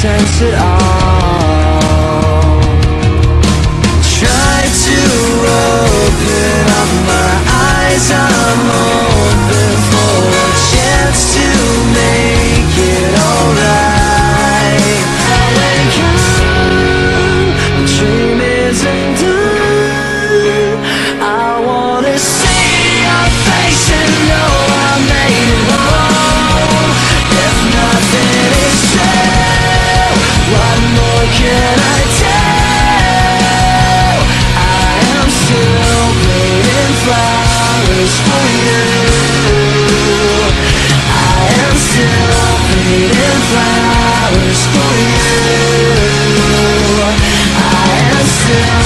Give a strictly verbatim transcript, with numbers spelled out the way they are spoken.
sense at all. Try to open up my eyes, I'm hoping for a chance to make it alright. I wake up, my dream isn't done. I wanna see your face and know I made it home. If nothing is true, what more can I do? I am still bleeding flowers for you. I am still bleeding flowers for you. I am still